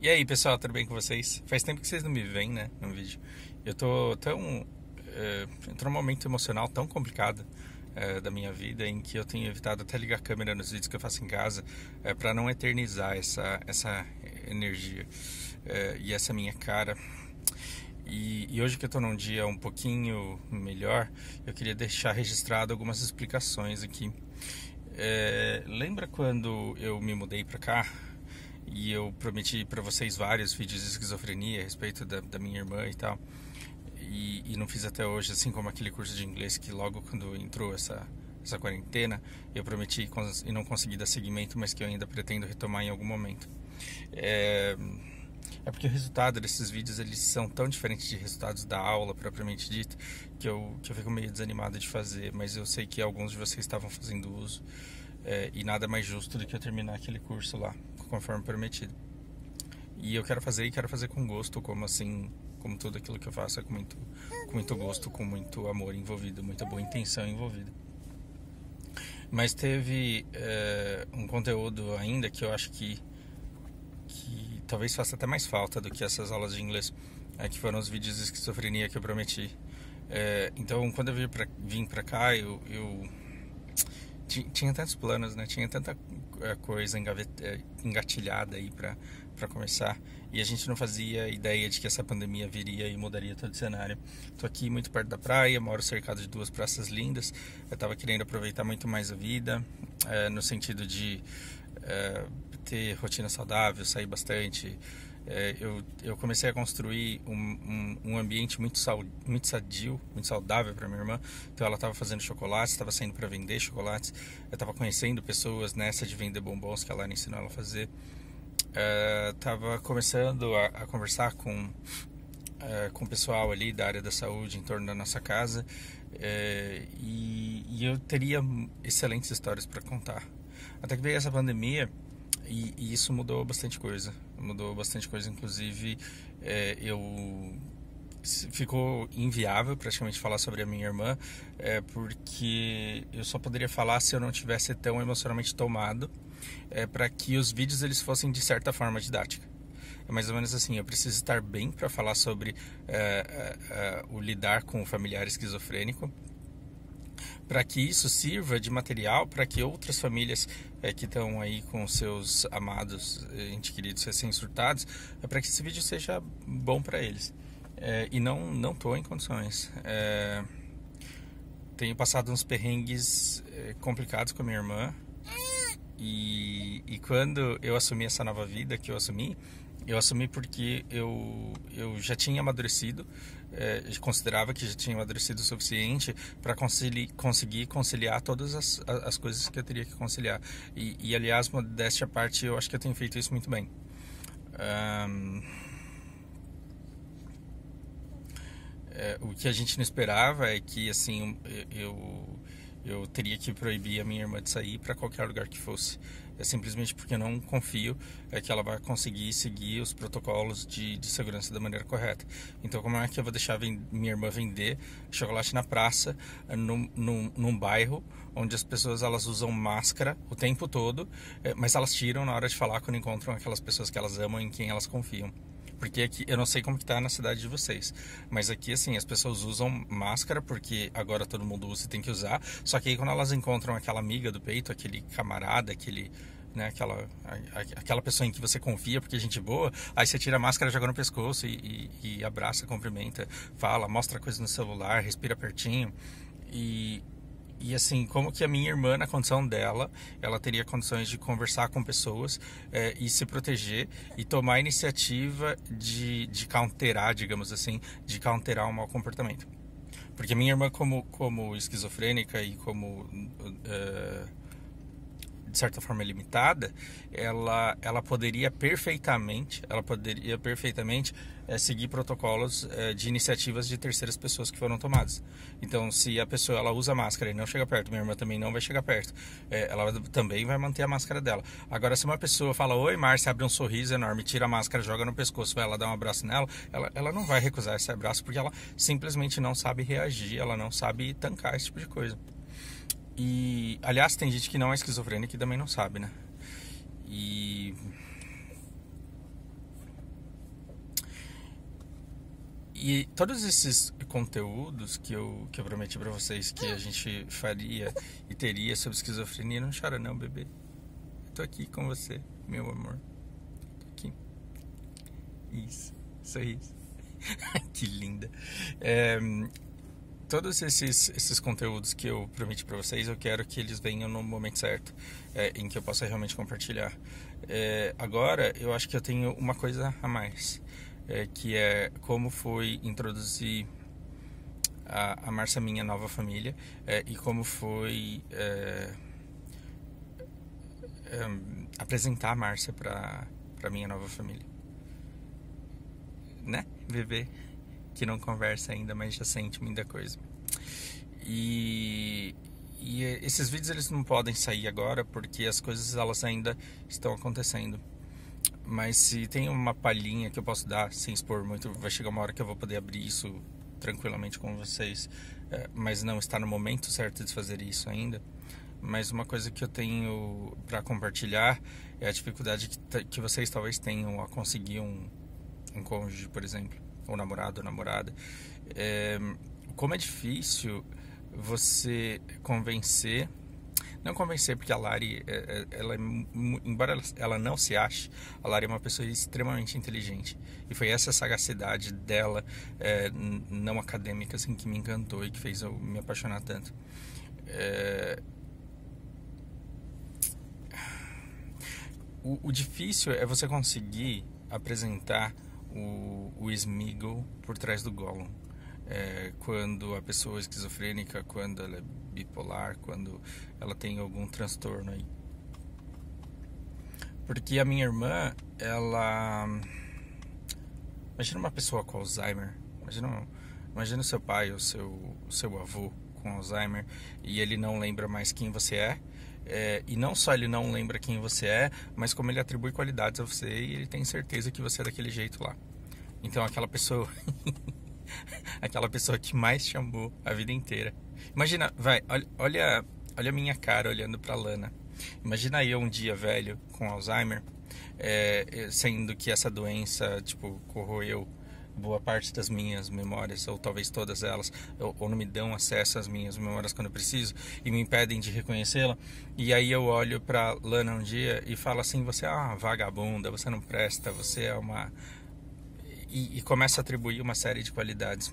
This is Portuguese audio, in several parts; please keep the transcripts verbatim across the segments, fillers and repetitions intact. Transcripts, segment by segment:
E aí, pessoal, tudo bem com vocês? Faz tempo que vocês não me veem, né, no vídeo. Eu tô tão... É, eu tô num momento emocional tão complicado é, da minha vida, em que eu tenho evitado até ligar a câmera nos vídeos que eu faço em casa, é, para não eternizar essa, essa energia é, e essa minha cara. E, e hoje que eu tô num dia um pouquinho melhor, eu queria deixar registrado algumas explicações aqui. É, lembra quando eu me mudei pra cá? E eu prometi para vocês vários vídeos de esquizofrenia a respeito da, da minha irmã e tal. E, e não fiz até hoje, assim como aquele curso de inglês que logo quando entrou essa, essa quarentena, eu prometi e não consegui dar seguimento, mas que eu ainda pretendo retomar em algum momento. É, é porque o resultado desses vídeos, eles são tão diferentes de resultados da aula propriamente dita, que eu, que eu fico meio desanimado de fazer, mas eu sei que alguns de vocês estavam fazendo uso. É, e nada mais justo do que eu terminar aquele curso lá, conforme prometido. E eu quero fazer e quero fazer com gosto, como assim, como tudo aquilo que eu faço é com muito, com muito gosto, com muito amor envolvido, muita boa intenção envolvida. Mas teve é, um conteúdo ainda que eu acho que, que talvez faça até mais falta do que essas aulas de inglês, é, que foram os vídeos de esquizofrenia que eu prometi. É, então, quando eu vim pra, vim pra cá, eu... eu tinha tantos planos, né? Tinha tanta coisa engatilhada aí pra, pra começar. E a gente não fazia ideia de que essa pandemia viria e mudaria todo o cenário. Tô aqui muito perto da praia, moro cercado de duas praças lindas. Eu tava querendo aproveitar muito mais a vida, é, no sentido de é, ter rotina saudável, sair bastante. É, eu, eu comecei a construir um, um, um ambiente muito, sal, muito sadio, muito saudável para minha irmã. Então ela estava fazendo chocolates, estava saindo para vender chocolates. Eu estava conhecendo pessoas nessa de vender bombons que ela ensinou ela a fazer. Estava começando a, a conversar com, é, com o pessoal ali da área da saúde em torno da nossa casa. É, e, e eu teria excelentes histórias para contar. Até que veio essa pandemia. E, e isso mudou bastante coisa. Mudou bastante coisa, inclusive é, eu ficou inviável praticamente falar sobre a minha irmã, é, porque eu só poderia falar se eu não tivesse tão emocionalmente tomado, é, para que os vídeos eles fossem de certa forma didática. É mais ou menos assim, eu preciso estar bem para falar sobre é, é, é, o lidar com o familiar esquizofrênico, para que isso sirva de material para que outras famílias é, que estão aí com seus amados, entes queridos recém-surtados, é, para que esse vídeo seja bom para eles. É, e não não estou em condições. É, tenho passado uns perrengues é, complicados com a minha irmã. E, e quando eu assumi essa nova vida que eu assumi, eu assumi porque eu, eu já tinha amadurecido, é, considerava que já tinha amadurecido o suficiente para conseguir conciliar todas as, as coisas que eu teria que conciliar. E, e aliás, modéstia à parte, eu acho que eu tenho feito isso muito bem. Um, é, o que a gente não esperava é que, assim, eu... eu teria que proibir a minha irmã de sair para qualquer lugar que fosse. É simplesmente porque eu não confio é, que ela vai conseguir seguir os protocolos de, de segurança da maneira correta. Então, como é que eu vou deixar minha irmã vender chocolate na praça, num, num, num bairro onde as pessoas elas usam máscara o tempo todo, é, mas elas tiram na hora de falar quando encontram aquelas pessoas que elas amam e em quem elas confiam? Porque aqui, eu não sei como que tá na cidade de vocês, mas aqui assim, as pessoas usam máscara porque agora todo mundo usa e tem que usar, só que aí quando elas encontram aquela amiga do peito, aquele camarada, aquele, né, aquela, a, a, aquela pessoa em que você confia porque é gente boa, aí você tira a máscara, joga no pescoço e, e, e abraça, cumprimenta, fala, mostra coisa no celular, respira pertinho. E E assim, como que a minha irmã, na condição dela, ela teria condições de conversar com pessoas é, e se proteger e tomar a iniciativa de, de counterar, digamos assim, de counterar um mau comportamento. Porque a minha irmã, como, como esquizofrênica e como, uh, de certa forma, limitada, ela, ela poderia perfeitamente, ela poderia perfeitamente é, seguir protocolos é, de iniciativas de terceiras pessoas que foram tomadas. Então, se a pessoa ela usa máscara e não chega perto, minha irmã também não vai chegar perto, é, ela também vai manter a máscara dela. Agora, se uma pessoa fala, oi Márcia, abre um sorriso enorme, tira a máscara, joga no pescoço, vai ela dar um abraço nela, ela, ela não vai recusar esse abraço porque ela simplesmente não sabe reagir, ela não sabe tancar esse tipo de coisa. E, aliás, tem gente que não é esquizofrênica e também não sabe, né? E E todos esses conteúdos que eu, que eu prometi pra vocês que a gente faria e teria sobre esquizofrenia, não chora não, bebê. Eu tô aqui com você, meu amor. Tô aqui. Isso, sorriso. Que linda. É, todos esses, esses conteúdos que eu prometi pra vocês, eu quero que eles venham no momento certo, é, em que eu possa realmente compartilhar. É, agora, eu acho que eu tenho uma coisa a mais. É, que é como foi introduzir a, a Márcia minha nova família, é, e como foi é, é, apresentar a Márcia para para minha nova família, né, bebê que não conversa ainda, mas já sente muita coisa. E, e esses vídeos eles não podem sair agora porque as coisas elas ainda estão acontecendo. Mas se tem uma palhinha que eu posso dar sem expor muito, vai chegar uma hora que eu vou poder abrir isso tranquilamente com vocês, é, mas não está no momento certo de fazer isso ainda. Mas uma coisa que eu tenho para compartilhar é a dificuldade que, que vocês talvez tenham a conseguir um, um cônjuge, por exemplo, ou namorado ou namorada. É, como é difícil você convencer. Não convencer, porque a Lari, ela, embora ela não se ache, a Lari é uma pessoa extremamente inteligente. E foi essa sagacidade dela, é, não acadêmica, assim, que me encantou e que fez eu me apaixonar tanto. É... O, o difícil é você conseguir apresentar o, o Sméagol por trás do Gollum. É, quando a pessoa é esquizofrênica, quando ela é bipolar, quando ela tem algum transtorno aí. Porque a minha irmã, ela... Imagina uma pessoa com Alzheimer. Imagina, imagina o seu pai ou seu, seu avô com Alzheimer e ele não lembra mais quem você é. É, e não só ele não lembra quem você é, mas como ele atribui qualidades a você e ele tem certeza que você é daquele jeito lá. Então aquela pessoa... aquela pessoa que mais te amou a vida inteira. Imagina, vai, olha, olha, olha a minha cara olhando pra Lana. Imagina eu um dia velho com Alzheimer, é, sendo que essa doença, tipo, corroeu boa parte das minhas memórias, ou talvez todas elas, ou, ou não me dão acesso às minhas memórias quando eu preciso, e me impedem de reconhecê-la. E aí eu olho pra Lana um dia e falo assim, você é uma vagabunda, você não presta, você é uma... E, e começa a atribuir uma série de qualidades.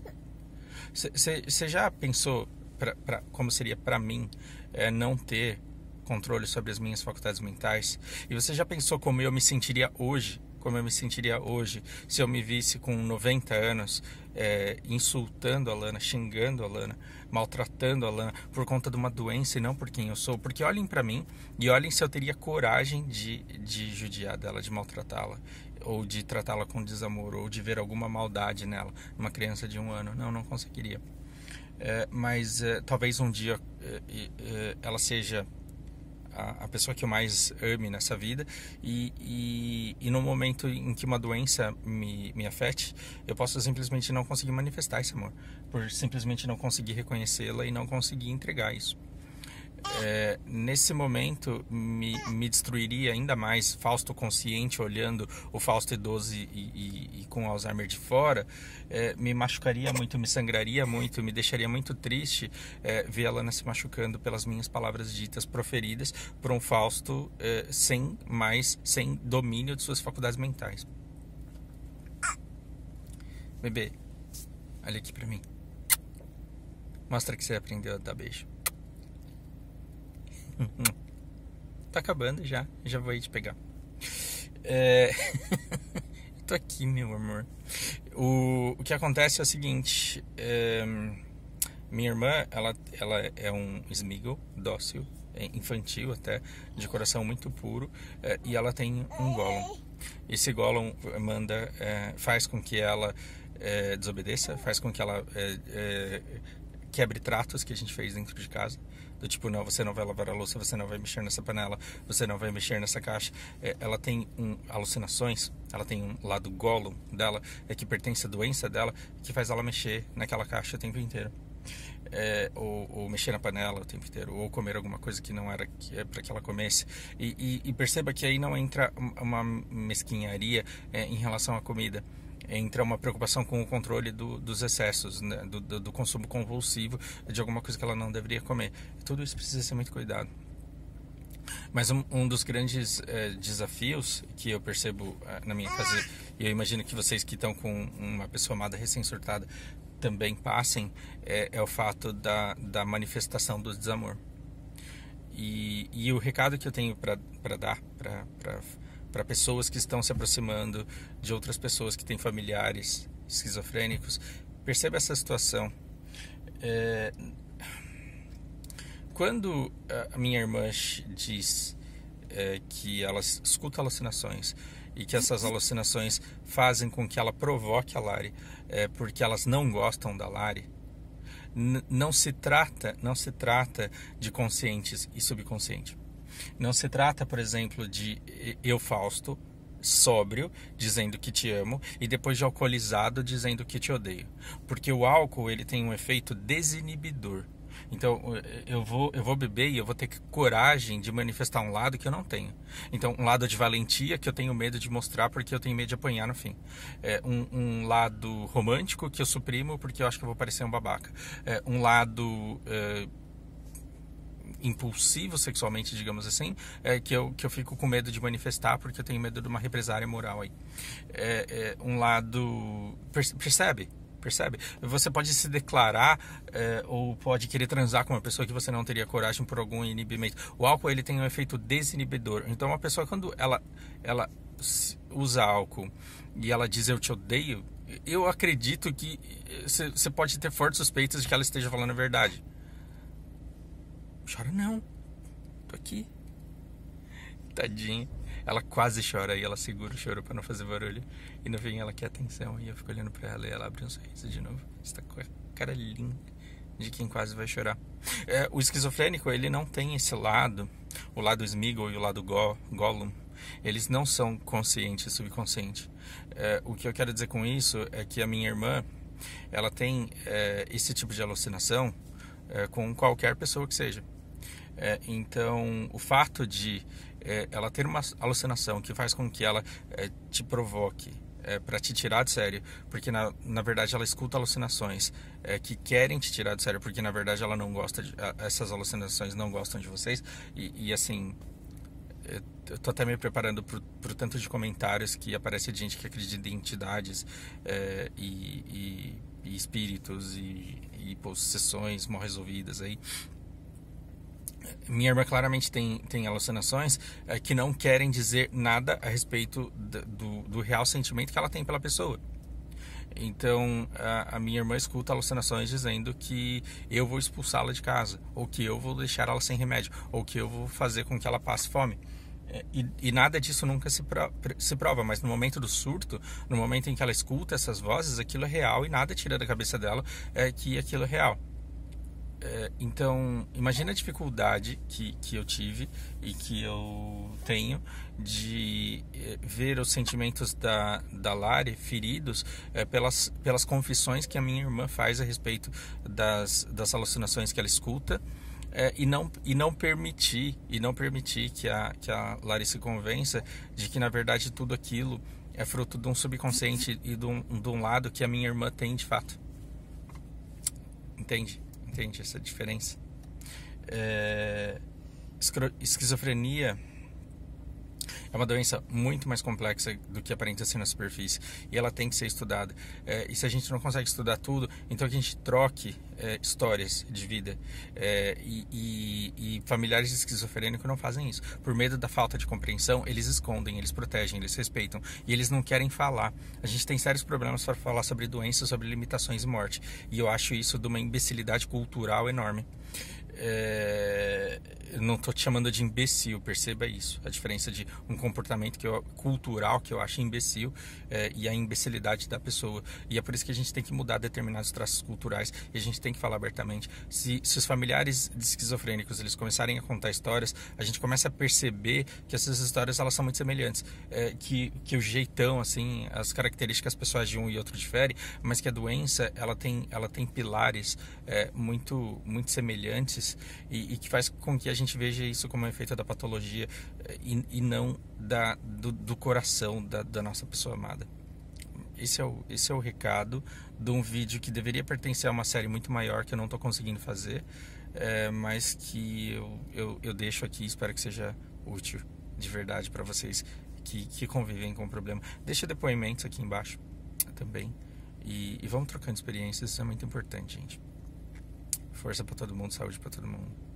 Você já pensou pra, pra, como seria para mim é, não ter controle sobre as minhas faculdades mentais? E você já pensou como eu me sentiria hoje? Como eu me sentiria hoje se eu me visse com noventa anos é, insultando a Lana, xingando a Lana, maltratando a Lana por conta de uma doença e não por quem eu sou? Porque olhem para mim e olhem se eu teria coragem de, de judiar dela, de maltratá-la, ou de tratá-la com desamor, ou de ver alguma maldade nela, numa criança de um ano. Não, não conseguiria. É, mas é, talvez um dia é, é, ela seja a, a pessoa que eu mais ame nessa vida e, e, e no momento em que uma doença me, me afete, eu posso simplesmente não conseguir manifestar esse amor, por simplesmente não conseguir reconhecê-la e não conseguir entregar isso. É, nesse momento me, me destruiria ainda mais. Fausto consciente olhando o Fausto idoso e, e, e com Alzheimer de fora, é, me machucaria muito, me sangraria muito, me deixaria muito triste é, ver a Lana se machucando pelas minhas palavras ditas, proferidas por um Fausto é, sem mais, sem domínio de suas faculdades mentais. Bebê, olha aqui pra mim, mostra que você aprendeu a dar beijo. Tá acabando já, já vou ir te pegar. É... Tô aqui, meu amor. O, o que acontece é o seguinte: é... minha irmã, ela, ela é um Sméagol dócil, é infantil até, de coração muito puro, é, e ela tem um Gollum. Esse Gollum manda, é, faz com que ela é, desobedeça, faz com que ela é, é, quebre tratos que a gente fez dentro de casa. Do tipo, não, você não vai lavar a louça, você não vai mexer nessa panela, você não vai mexer nessa caixa. É, ela tem um, alucinações, ela tem um lado Gollum dela, é, que pertence à doença dela, que faz ela mexer naquela caixa o tempo inteiro. É, ou, ou mexer na panela o tempo inteiro, ou comer alguma coisa que não era que, é, para que ela comesse. E, e, e perceba que aí não entra uma mesquinharia é, em relação à comida. entra uma preocupação com o controle do, dos excessos, né? do, do, do consumo compulsivo de alguma coisa que ela não deveria comer. Tudo isso precisa ser muito cuidado. Mas um, um dos grandes eh, desafios que eu percebo eh, na minha casa, e eu imagino que vocês que estão com uma pessoa amada recém-surtada também passem, é, é o fato da, da manifestação do desamor. E, e o recado que eu tenho para dar para pessoas que estão se aproximando de outras pessoas que têm familiares esquizofrênicos, perceba essa situação. É, quando a minha irmã diz é, que ela escuta alucinações e que essas alucinações fazem com que ela provoque a Lari, é, porque elas não gostam da Lari, n- não se trata, não se trata de conscientes e subconsciente. Não se trata, por exemplo, de eu, Fausto, sóbrio, dizendo que te amo, e depois de alcoolizado, dizendo que te odeio. Porque o álcool, ele tem um efeito desinibidor. Então, eu vou, eu vou beber e eu vou ter coragem de manifestar um lado que eu não tenho. Então, um lado de valentia que eu tenho medo de mostrar porque eu tenho medo de apanhar no fim. É, um, um lado romântico que eu suprimo porque eu acho que eu vou parecer um babaca. É, um lado... É, impulsivo sexualmente, digamos assim, é, que, eu, que eu fico com medo de manifestar porque eu tenho medo de uma represária moral aí. É, é um lado... Percebe? Percebe? Você pode se declarar é, ou pode querer transar com uma pessoa que você não teria coragem por algum inibimento. O álcool, ele tem um efeito desinibidor. Então, uma pessoa, quando ela, ela usa álcool e ela diz eu te odeio, eu acredito que você pode ter fortes suspeitas de que ela esteja falando a verdade. Chora não, tô aqui. Tadinha. Ela quase chora e ela segura o choro pra não fazer barulho. E no fim ela quer atenção e eu fico olhando pra ela e ela abre um sorriso de novo. Está com a cara linda de quem quase vai chorar. É, o esquizofrênico, ele não tem esse lado, o lado Sméagol e o lado Go, Gollum. Eles não são consciente e subconsciente. É, o que eu quero dizer com isso é que a minha irmã, ela tem é, esse tipo de alucinação é, com qualquer pessoa que seja. É, então, o fato de é, ela ter uma alucinação que faz com que ela é, te provoque é, para te tirar de sério, porque na, na verdade ela escuta alucinações é, que querem te tirar de sério, porque na verdade ela não gosta de, essas alucinações não gostam de vocês, e, e assim, eu tô até me preparando pro, pro tanto de comentários que aparece de gente que acredita em entidades é, e, e, e espíritos e, e possessões mal resolvidas aí. Minha irmã claramente tem, tem alucinações é, que não querem dizer nada a respeito do, do, do real sentimento que ela tem pela pessoa. Então, a, a minha irmã escuta alucinações dizendo que eu vou expulsá-la de casa, ou que eu vou deixar ela sem remédio, ou que eu vou fazer com que ela passe fome. É, e, e nada disso nunca se, pro, se prova, mas no momento do surto, no momento em que ela escuta essas vozes, aquilo é real e nada tira da cabeça dela é, que aquilo é real. É, então, imagina a dificuldade que, que eu tive e que eu tenho de é, ver os sentimentos da, da Lari feridos é, pelas, pelas confissões que a minha irmã faz a respeito das, das alucinações que ela escuta é, e, não, e não permitir e não permitir que a, que a Lari se convença de que na verdade tudo aquilo é fruto de um subconsciente e de um, de um lado que a minha irmã tem de fato. Entende? Entende essa diferença? É... Esquizofrenia é uma doença muito mais complexa do que aparenta ser na superfície e ela tem que ser estudada. É, e se a gente não consegue estudar tudo, então que a gente troque é, histórias de vida. É, e, e, e familiares de esquizofrênico não fazem isso. Por medo da falta de compreensão, eles escondem, eles protegem, eles respeitam e eles não querem falar. A gente tem sérios problemas para falar sobre doenças, sobre limitações e morte. E eu acho isso de uma imbecilidade cultural enorme. É... Eu não estou te chamando de imbecil, perceba isso. A diferença de um comportamento que eu, cultural que eu acho imbecil é, e a imbecilidade da pessoa. E é por isso que a gente tem que mudar determinados traços culturais e a gente tem que falar abertamente. Se, se os familiares de esquizofrênicos eles começarem a contar histórias, a gente começa a perceber que essas histórias elas são muito semelhantes. É, que, que o jeitão, assim, as características pessoais de um e outro diferem, mas que a doença ela tem, ela tem pilares é, muito, muito semelhantes e, e que faz com que a gente veja isso como um efeito da patologia e, e não da, do, do coração da, da nossa pessoa amada. esse, é o, esse é o recado de um vídeo que deveria pertencer a uma série muito maior que eu não estou conseguindo fazer, é, mas que eu, eu, eu deixo aqui, espero que seja útil de verdade para vocês que, que convivem com o problema. Deixa depoimentos aqui embaixo também e, e vamos trocando experiências, isso é muito importante, gente. Força para todo mundo, saúde para todo mundo.